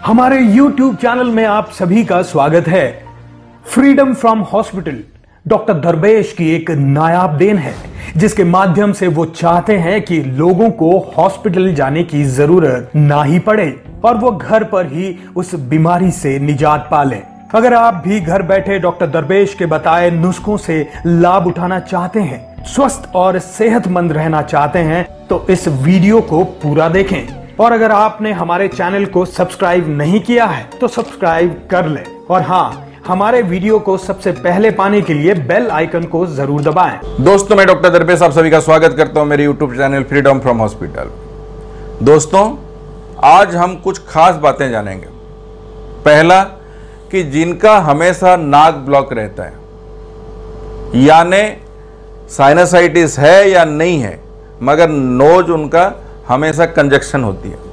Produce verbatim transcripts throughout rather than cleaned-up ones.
हमारे YouTube channel में आप सभी का स्वागत है। फ्रीडम फ्रॉम हॉस्पिटल डॉक्टर दरवेश की एक नायाब देन है, जिसके माध्यम से वो चाहते हैं कि लोगों को हॉस्पिटल जाने की जरूरत ना ही पड़े और वो घर पर ही उस बीमारी से निजात पा लें। अगर आप भी घर बैठे डॉक्टर दरवेश के बताए नुस्खों से लाभ उठाना चाहते हैं, स्वस्थ और सेहतमंद रहना चाहते हैं, तो इस वीडियो को पूरा देखें। और अगर आपने हमारे चैनल को सब्सक्राइब नहीं किया है तो सब्सक्राइब कर लें। और हाँ, हमारे वीडियो को सबसे पहले पाने के लिए बेल आइकन को जरूर दबाएं। दोस्तों, मैं डॉक्टर दरवेश आप सभी का स्वागत करता हूं मेरे YouTube channel freedom from hospital. दोस्तों, आज हम कुछ खास बातें जानेंगे। पहला, कि जिनका हमेशा नाक ब्लॉक रहता है, यानी साइनसाइटिस है या नहीं है, मगर नोज उनका हमेशा कंजक्शन होती है,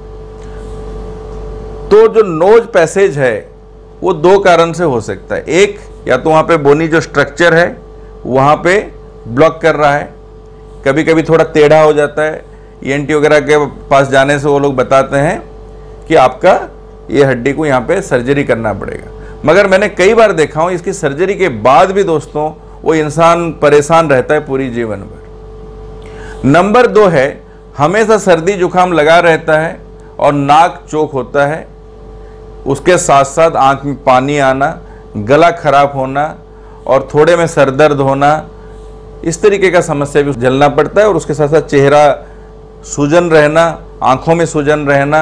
तो जो नोज पैसेज है वो दो कारण से हो सकता है। एक, या तो वहां पे बोनी जो स्ट्रक्चर है वहां पे ब्लॉक कर रहा है, कभी कभी थोड़ा टेढ़ा हो जाता है। ईएनटी वगैरह के पास जाने से वो लोग बताते हैं कि आपका ये हड्डी को यहाँ पे सर्जरी करना पड़ेगा। मगर मैंने कई बार देखा हूँ इसकी सर्जरी के बाद भी दोस्तों वो इंसान परेशान रहता है पूरी जीवन भर। नंबर दो है, हमेशा सर्दी जुकाम लगा रहता है और नाक चोक होता है, उसके साथ साथ आंख में पानी आना, गला खराब होना और थोड़े में सर दर्द होना, इस तरीके का समस्या भी झेलना पड़ता है। और उसके साथ साथ चेहरा सूजन रहना, आंखों में सूजन रहना,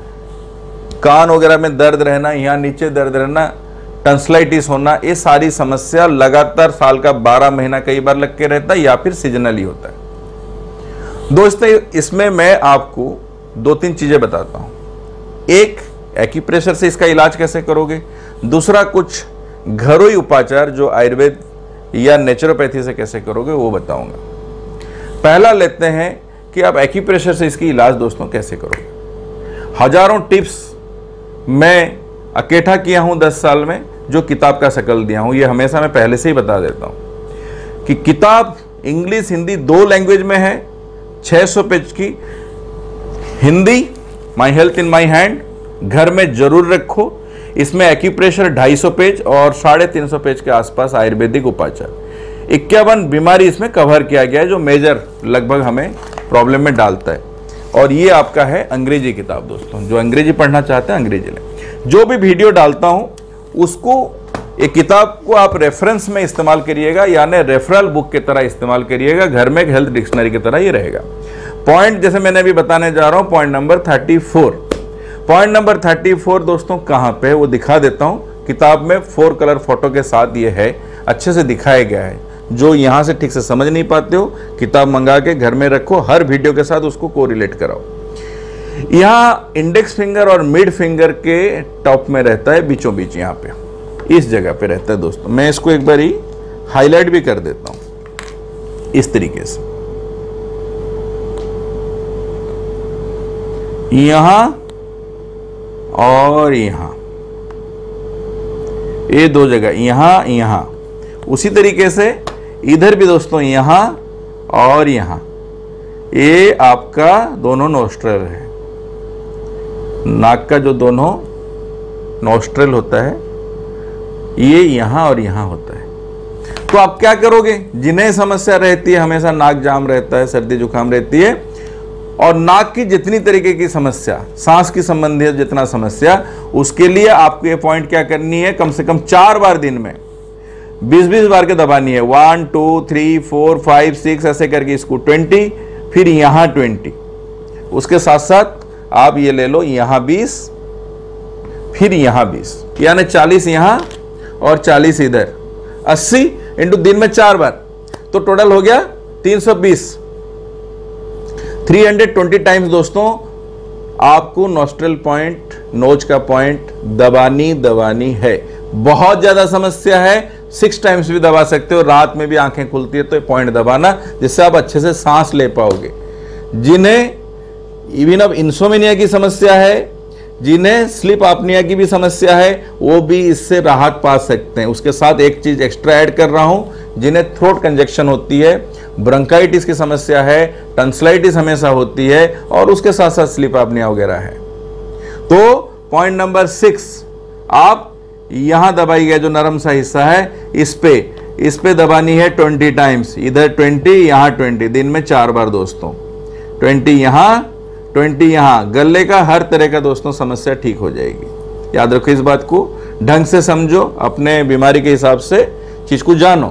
कान वगैरह में दर्द रहना, यहाँ नीचे दर्द रहना, टंसलाइटिस होना, ये सारी समस्या लगातार साल का बारह महीना कई बार लग के रहता है या फिर सीजनली होता है। दोस्तों, इसमें मैं आपको दो तीन चीजें बताता हूं। एक, एक्यूप्रेशर से इसका इलाज कैसे करोगे। दूसरा, कुछ घरोई उपचार जो आयुर्वेद या नेचुरोपैथी से कैसे करोगे वो बताऊंगा। पहला लेते हैं कि आप एक्यूप्रेशर से इसकी इलाज दोस्तों कैसे करोगे। हजारों टिप्स मैं इकट्ठा किया हूं दस साल में, जो किताब का शकल दिया हूं। ये हमेशा मैं पहले से ही बता देता हूं कि किताब इंग्लिश हिंदी दो लैंग्वेज में है, छह सौ पेज की। Hindi my health in my hand घर में जरूर रखो। इसमें एक्यूप्रेशर ढाई सौ पेज और साढ़े तीन सौ पेज के आसपास आयुर्वेदिक उपचार, इक्यावन बीमारी इसमें कवर किया गया है जो मेजर लगभग हमें प्रॉब्लम में डालता है। और ये आपका है अंग्रेजी किताब। दोस्तों, जो अंग्रेजी पढ़ना चाहते हैं अंग्रेजी लें। जो भी वीडियो डालता हूं उसको, एक किताब को आप रेफरेंस में इस्तेमाल करिएगा, यानी रेफरल बुक की तरह इस्तेमाल करिएगा। घर में एक हेल्थ डिक्शनरी की तरह ये रहेगा। पॉइंट जैसे मैंने अभी बताने जा रहा हूं, point number thirty four. Point number thirty four दोस्तों कहां पे है वो दिखा देता हूं। किताब में फोर कलर फोटो के साथ ये है, अच्छे से दिखाया गया है। जो यहां से ठीक से समझ नहीं पाते हो, किताब मंगा के घर में रखो, हर वीडियो के साथ उसको कोरिलेट कराओ। यहां इंडेक्स फिंगर और मिड फिंगर के टॉप में रहता है, बीचों बीच यहां पे इस जगह पे रहता है। दोस्तों, मैं इसको एक बार ही हाईलाइट भी कर देता हूं इस तरीके से। यहां और यहां, ये दो जगह, यहां यहां। उसी तरीके से इधर भी दोस्तों, यहां और यहां। ये आपका दोनों नोस्ट्रल है, नाक का जो दोनों नोस्ट्रल होता है ये यहां और यहां होता है। तो आप क्या करोगे, जिन्हें समस्या रहती है, हमेशा नाक जाम रहता है, सर्दी जुकाम रहती है, और नाक की जितनी तरीके की समस्या, सांस की संबंधित जितना समस्या, उसके लिए आपको ये पॉइंट क्या करनी है, कम से कम चार बार दिन में बीस बीस बार के दबानी है। One two three four five six ऐसे करके इसको ट्वेंटी, फिर यहां ट्वेंटी। उसके साथ साथ आप ये ले लो, यहां बीस, फिर यहां बीस, यानी चालीस यहां और चालीस इधर। अस्सी इंटू दिन में चार बार, तो टोटल हो गया तीन सौ बीस। तीन सौ बीस टाइम्स दोस्तों आपको नोस्ट्रल पॉइंट, नोज का पॉइंट दबानी दबानी है। बहुत ज्यादा समस्या है, सिक्स टाइम्स भी दबा सकते हो। रात में भी आंखें खुलती है तो पॉइंट दबाना, जिससे आप अच्छे से सांस ले पाओगे। जिन्हें इवन अब इंसोमेनिया की समस्या है, जिन्हें स्लीप आपनिया की भी समस्या है, वो भी इससे राहत पा सकते हैं। उसके साथ एक चीज एक्स्ट्रा ऐड कर रहा हूं, जिन्हें थ्रोट कंजक्शन होती है, ब्रोंकाइटिस की समस्या है, टंसलाइटिस हमेशा होती है, और उसके साथ साथ स्लीप आपनिया वगैरह है, तो पॉइंट नंबर सिक्स, आप यहां दबाइएगा जो नरम सा हिस्सा है, इस पे इस पे दबानी है ट्वेंटी टाइम्स, इधर ट्वेंटी, यहां ट्वेंटी, दिन में चार बार दोस्तों, ट्वेंटी यहां, ट्वेंटी यहां। गले का हर तरह का दोस्तों समस्या ठीक हो जाएगी। याद रखो इस बात को, ढंग से समझो, अपने बीमारी के हिसाब से चीज को जानो,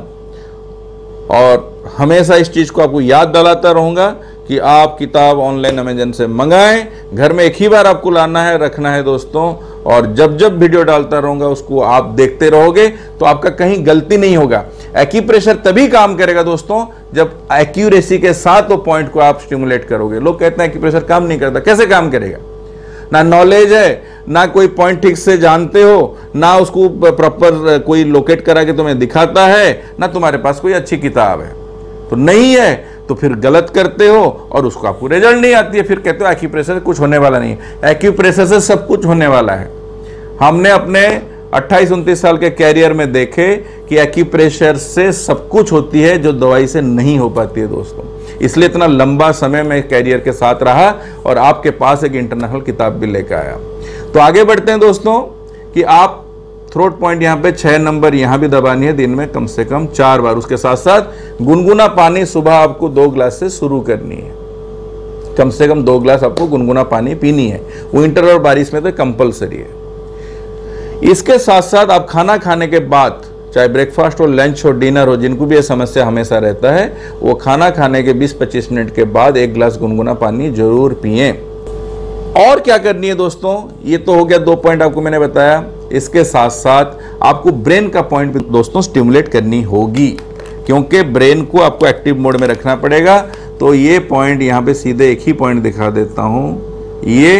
और हमेशा इस चीज को आपको याद दिलाता रहूंगा कि आप किताब ऑनलाइन अमेजन से मंगाएं। घर में एक ही बार आपको लाना है, रखना है दोस्तों, और जब जब वीडियो डालता रहूंगा उसको आप देखते रहोगे तो आपका कहीं गलती नहीं होगा। एक्यूप्रेशर तभी काम करेगा दोस्तों जब एक्यूरेसी के साथ वो पॉइंट को आप स्टिमुलेट करोगे। लोग कहते हैं एक्यूप्रेशर काम नहीं करता, कैसे काम करेगा? ना नॉलेज है, ना कोई पॉइंट ठीक से जानते हो, ना उसको प्रॉपर कोई लोकेट करा के तुम्हें दिखाता है, ना तुम्हारे पास कोई अच्छी किताब है। तो नहीं है तो फिर गलत करते हो और उसको आपको रिजल्ट नहीं आती है, फिर कहते हो एक्यूप्रेशर से कुछ होने वाला नहीं है। एक्यूप्रेशर से सब कुछ होने वाला है। हमने अपने अट्ठाईस उनतीस साल के कैरियर में देखे कि एक्यूप्रेशर से सब कुछ होती है जो दवाई से नहीं हो पाती है दोस्तों। इसलिए इतना लंबा समय मैं कैरियर के साथ रहा और आपके पास एक इंटरनेशनल किताब भी लेकर आया। तो आगे बढ़ते हैं दोस्तों कि आप थ्रोट पॉइंट यहाँ पे छह नंबर यहाँ भी दबानी है, दिन में कम से कम चार बार। उसके साथ साथ गुनगुना पानी सुबह आपको दो ग्लास से शुरू करनी है, कम से कम दो ग्लास आपको गुनगुना पानी पीनी है। विंटर और बारिश में तो कंपलसरी है। इसके साथ साथ आप खाना खाने के बाद, चाहे ब्रेकफास्ट हो, लंच हो, डिनर हो, जिनको भी यह समस्या हमेशा रहता है, वो खाना खाने के बीस पच्चीस मिनट के बाद एक ग्लास गुनगुना पानी जरूर पिएं। और क्या करनी है दोस्तों, ये तो हो गया दो पॉइंट आपको मैंने बताया। इसके साथ साथ आपको ब्रेन का पॉइंट भी दोस्तों स्टिमुलेट करनी होगी, क्योंकि ब्रेन को आपको एक्टिव मोड में रखना पड़ेगा। तो ये पॉइंट यहाँ पे सीधे एक ही पॉइंट दिखा देता हूं, ये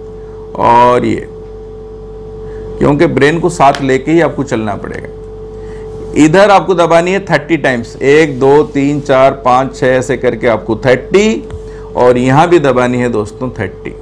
और ये, क्योंकि ब्रेन को साथ लेके ही आपको चलना पड़ेगा। इधर आपको दबानी है थर्टी टाइम्स, एक दो तीन चार पांच छह ऐसे करके आपको थर्टी, और यहां भी दबानी है दोस्तों थर्टी।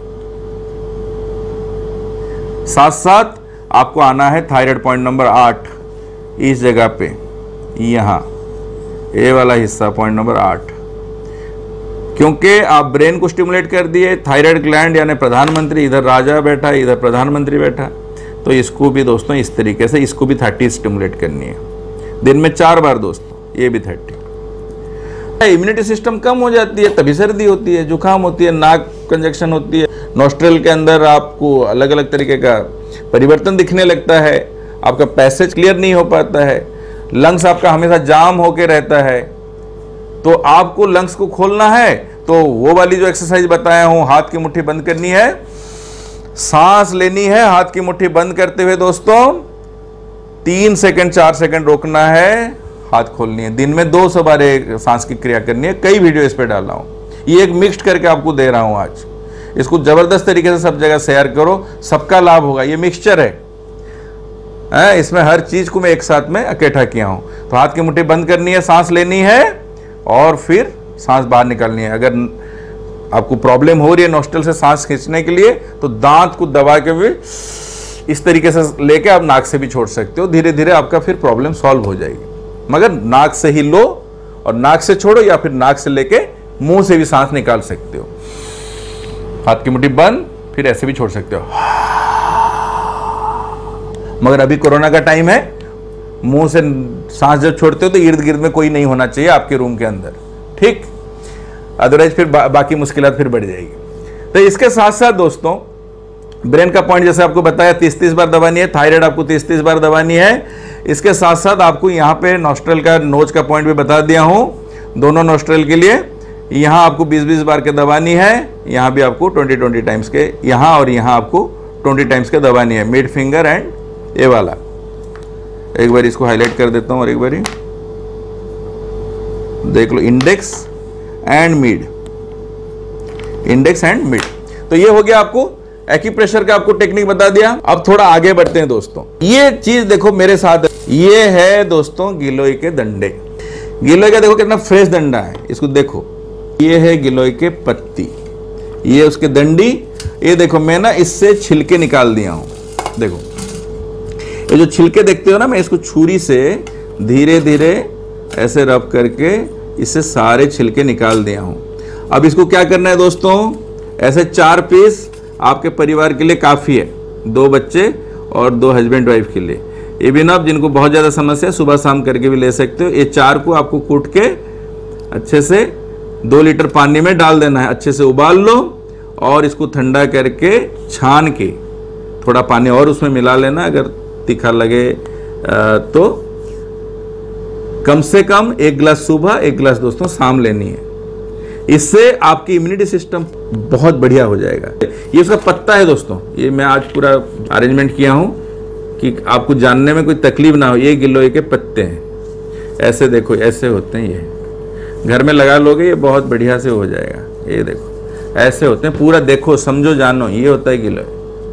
साथ साथ आपको आना है थायराइड पॉइंट नंबर आठ, इस जगह पे, यहां ये वाला हिस्सा पॉइंट नंबर आठ, क्योंकि आप ब्रेन को स्टिमुलेट कर दिए। थायराइड ग्लैंड यानी प्रधानमंत्री, इधर राजा बैठा, इधर प्रधानमंत्री बैठा, तो इसको भी दोस्तों इस तरीके से, इसको भी थर्टी स्टिमुलेट करनी है, दिन में चार बार दोस्तों, ये भी थर्टी। इम्यूनिटी सिस्टम कम हो जाती है, तभी सर्दी होती है, जुकाम होती है, नाक कंजक्शन होती है, नोस्ट्रल के अंदर आपको अलग अलग तरीके का परिवर्तन दिखने लगता है, आपका पैसेज क्लियर नहीं हो पाता है, लंग्स आपका हमेशा जाम होके रहता है। तो आपको लंग्स को खोलना है तो वो वाली जो एक्सरसाइज बताया हूं, हाथ की मुट्ठी बंद करनी है, सांस लेनी है, हाथ की मुट्ठी बंद करते हुए दोस्तों तीन सेकंड चार सेकंड रोकना है, हाथ खोलनी है। दिन में दो सौ बार सांस की क्रिया करनी है। कई वीडियो इस पे डाला हूं, ये एक मिक्स्ड करके आपको दे रहा हूं आज। इसको जबरदस्त तरीके से सब जगह शेयर करो, सबका लाभ होगा। ये मिक्सचर है, है? इसमें हर चीज को मैं एक साथ में इकट्ठा किया हूं। तो हाथ की मुट्ठी बंद करनी है, सांस लेनी है और फिर सांस बाहर निकालनी है। अगर आपको प्रॉब्लम हो रही है नोस्ट्रल से सांस खींचने के लिए, तो दांत को दबा के भी इस तरीके से लेके आप नाक से भी छोड़ सकते हो। धीरे धीरे आपका फिर प्रॉब्लम सॉल्व हो जाएगी। मगर नाक से ही लो और नाक से छोड़ो, या फिर नाक से लेके मुंह से भी सांस निकाल सकते हो। हाथ की मुट्ठी बंद, फिर ऐसे भी छोड़ सकते हो। मगर अभी कोरोना का टाइम है, मुंह से सांस जब छोड़ते हो तो इर्द गिर्द में कोई नहीं होना चाहिए आपके रूम के अंदर, ठीक? अदरवाइज फिर बा, बाकी मुश्किलात फिर बढ़ जाएगी। तो इसके साथ साथ दोस्तों ब्रेन का पॉइंट जैसे आपको बताया तीस तीस बार दबानी है, थायराइड आपको तीस तीस बार दबानी है। इसके साथ साथ आपको यहाँ पे नोस्ट्रल का नोज का पॉइंट भी बता दिया हूँ, दोनों नोस्ट्रल के लिए। यहाँ आपको बीस बीस बार के दबानी है, यहाँ भी आपको ट्वेंटी ट्वेंटी टाइम्स के, यहाँ और यहाँ आपको ट्वेंटी टाइम्स के दबानी है। मिड फिंगर एंड ये वाला, एक बार इसको हाईलाइट कर देता हूँ और एक बार देख लो, index and mid, index and mid. तो ये हो गया आपको एक्यूप्रेशर का, आपको टेक्निक बता दिया। अब थोड़ा आगे बढ़ते हैं दोस्तों। ये चीज देखो मेरे साथ, ये है दोस्तों गिलोय के डंडे। गिलोय का देखो कितना फ्रेश डंडा है, इसको देखो, ये है गिलोय के पत्ती, ये उसके डंडी। ये देखो मैं ना इससे छिलके निकाल दिया हूं, देखो ये जो छिलके देखते हो ना, मैं इसको छुरी से धीरे धीरे ऐसे रब करके इससे सारे छिलके निकाल दिया हूं। अब इसको क्या करना है दोस्तों, ऐसे चार पीस आपके परिवार के लिए काफी है। दो बच्चे और दो हस्बैंड वाइफ के लिए। इबिनॉफ जिनको बहुत ज़्यादा समस्या है सुबह शाम करके भी ले सकते हो। ये चार को आपको कूट के अच्छे से दो लीटर पानी में डाल देना है, अच्छे से उबाल लो और इसको ठंडा करके छान के थोड़ा पानी और उसमें मिला लेना। अगर तीखा लगे तो कम से कम एक गिलास सुबह एक गिलास दोस्तों शाम लेनी है। इससे आपकी इम्यूनिटी सिस्टम बहुत बढ़िया हो जाएगा। ये उसका पत्ता है दोस्तों, ये मैं आज पूरा अरेंजमेंट किया हूँ कि आपको जानने में कोई तकलीफ ना हो। ये गिलोय के पत्ते हैं, ऐसे देखो ऐसे होते हैं। ये घर में लगा लोगे ये बहुत बढ़िया से हो जाएगा। ये देखो ऐसे होते हैं, पूरा देखो समझो जानो, ये होता है गिलोय।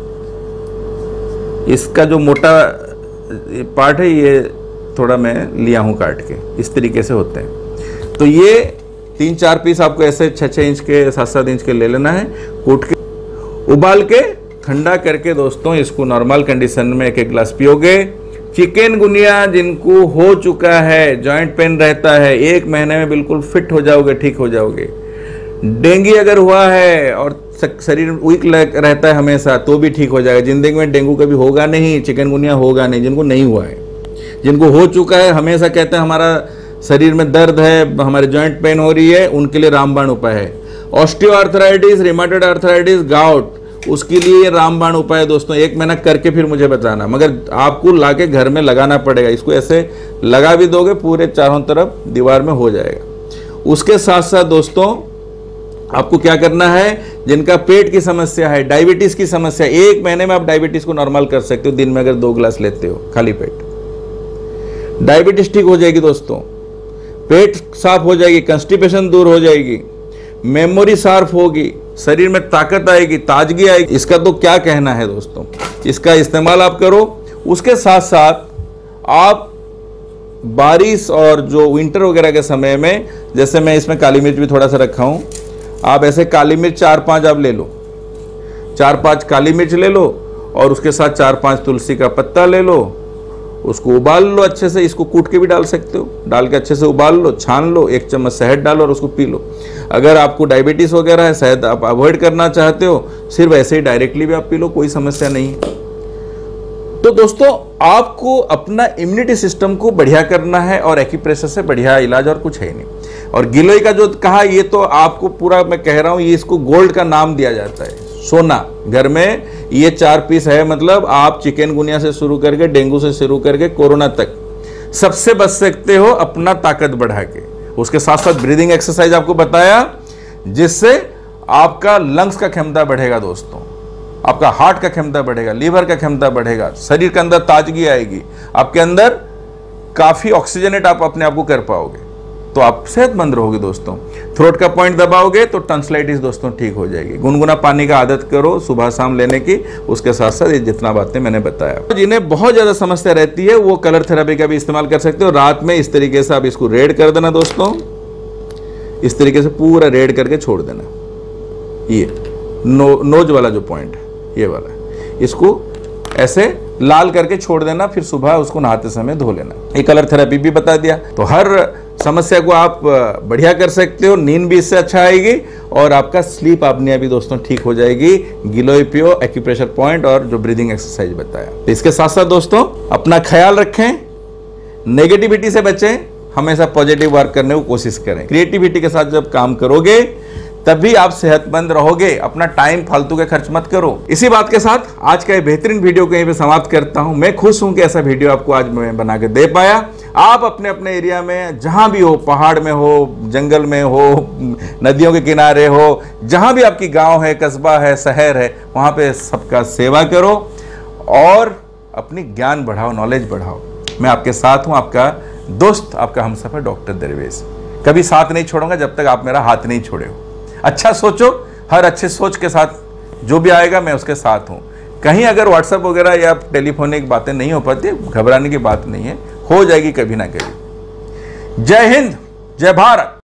इसका जो मोटा पार्ट है ये थोड़ा मैं लिया हूँ काट के, इस तरीके से होते हैं। तो ये तीन चार पीस आपको ऐसे छः छः इंच के सात सात इंच के ले लेना है, कूट के उबाल के ठंडा करके दोस्तों इसको नॉर्मल कंडीशन में एक एक गिलास पियोगे। चिकनगुनिया जिनको हो चुका है, जॉइंट पेन रहता है, एक महीने में बिल्कुल फिट हो जाओगे, ठीक हो जाओगे। डेंगू अगर हुआ है और शरीर वीक रहता है हमेशा तो भी ठीक हो जाएगा। जिंदगी में डेंगू कभी होगा नहीं, चिकनगुनिया होगा नहीं। जिनको नहीं हुआ है, जिनको हो चुका है, हमेशा कहते हैं हमारा शरीर में दर्द है, हमारे जॉइंट पेन हो रही है, उनके लिए रामबाण उपाय है। ऑस्टियोआर्थराइटिस, रिमेटॉइड आर्थराइटिस, गाउट, उसके लिए रामबाण उपाय दोस्तों। एक महीना करके फिर मुझे बताना, मगर आपको लाके घर में लगाना पड़ेगा। इसको ऐसे लगा भी दोगे पूरे चारों तरफ दीवार में हो जाएगा। उसके साथ साथ दोस्तों आपको क्या करना है, जिनका पेट की समस्या है, डायबिटीज की समस्या, एक महीने में आप डायबिटीज को नॉर्मल कर सकते हो। दिन में अगर दो गिलास लेते हो खाली पेट, डायबिटीज ठीक हो जाएगी दोस्तों, पेट साफ हो जाएगी, कंस्टिपेशन दूर हो जाएगी, मेमोरी शार्प होगी, शरीर में ताकत आएगी, ताजगी आएगी। इसका तो क्या कहना है दोस्तों, इसका इस्तेमाल आप करो। उसके साथ साथ आप बारिश और जो विंटर वगैरह के समय में, जैसे मैं इसमें काली मिर्च भी थोड़ा सा रखा हूं, आप ऐसे काली मिर्च चार पांच आप ले लो, चार पांच काली मिर्च ले लो और उसके साथ चार पांच तुलसी का पत्ता ले लो, उसको उबाल लो अच्छे से। इसको कूट के भी डाल सकते हो, डाल के अच्छे से उबाल लो, छान लो, एक चम्मच शहद डालो और उसको पी लो। अगर आपको डायबिटीज वगैरह है, शहद आप अवॉइड करना चाहते हो, सिर्फ ऐसे ही डायरेक्टली भी आप पी लो, कोई समस्या नहीं है। तो दोस्तों आपको अपना इम्यूनिटी सिस्टम को बढ़िया करना है और एक्यूप्रेशर से बढ़िया इलाज और कुछ है नहीं। और गिलोय का जो कहा, ये तो आपको पूरा मैं कह रहा हूं, ये इसको गोल्ड का नाम दिया जाता है, सोना। घर में ये चार पीस है, मतलब आप चिकनगुनिया से शुरू करके, डेंगू से शुरू करके कोरोना तक सबसे बच सकते हो अपना ताकत बढ़ा के। उसके साथ साथ ब्रीदिंग एक्सरसाइज आपको बताया, जिससे आपका लंग्स का क्षमता बढ़ेगा दोस्तों, आपका हार्ट का क्षमता बढ़ेगा, लीवर का क्षमता बढ़ेगा, शरीर के अंदर ताजगी आएगी, आपके अंदर काफी ऑक्सीजनेट आप अपने आप को कर पाओगे, तो आप सेहतमंद रहोगे दोस्तों। थ्रोट का पॉइंट दबाओगे तो टंसलाइटिस दोस्तों ठीक हो जाएगी। गुनगुना पानी का आदत करो सुबह शाम लेने की। उसके साथ साथ ये जितना बातें मैंने बताया, जिन्हें बहुत ज्यादा समस्या रहती है वो कलर थेरेपी का भी इस्तेमाल कर सकते हो। रात में इस तरीके से आप इसको रेड कर देना दोस्तों, इस तरीके से पूरा रेड करके छोड़ देना। ये नो, नोज वाला जो पॉइंट है ये वाला, इसको ऐसे लाल करके छोड़ देना, फिर सुबह उसको नहाते समय धो लेना। ये कलर थेरेपी भी बता दिया। तो हर समस्या को आप बढ़िया कर सकते हो, नींद भी इससे अच्छा आएगी और आपका स्लीप अपनिया भी दोस्तों ठीक हो जाएगी। गिलोय पियो, एक्यूप्रेशर पॉइंट और जो ब्रीदिंग एक्सरसाइज बताया। तो इसके साथ साथ दोस्तों अपना ख्याल रखें, नेगेटिविटी से बचें, हमेशा पॉजिटिव वर्क करने की कोशिश करें। क्रिएटिविटी के साथ जब काम करोगे तभी आप सेहतमंद रहोगे। अपना टाइम फालतू के खर्च मत करो। इसी बात के साथ आज का ये बेहतरीन वीडियो को यहीं पे समाप्त करता हूं। मैं खुश हूं कि ऐसा वीडियो आपको आज मैं बना के दे पाया। आप अपने अपने एरिया में जहां भी हो, पहाड़ में हो, जंगल में हो, नदियों के किनारे हो, जहां भी आपकी गांव है, कस्बा है, शहर है, वहां पे सबका सेवा करो और अपनी ज्ञान बढ़ाओ, नॉलेज बढ़ाओ। मैं आपके साथ हूं, आपका दोस्त, आपका हमसफर डॉक्टर दरवेश। कभी साथ नहीं छोड़ूंगा जब तक आप मेरा हाथ नहीं छोड़े हो। अच्छा सोचो, हर अच्छे सोच के साथ जो भी आएगा मैं उसके साथ हूं। कहीं अगर व्हाट्सएप वगैरह या टेलीफोनिक बातें नहीं हो पाती, घबराने की बात नहीं है, हो जाएगी कभी ना कभी। जय हिंद, जय भारत।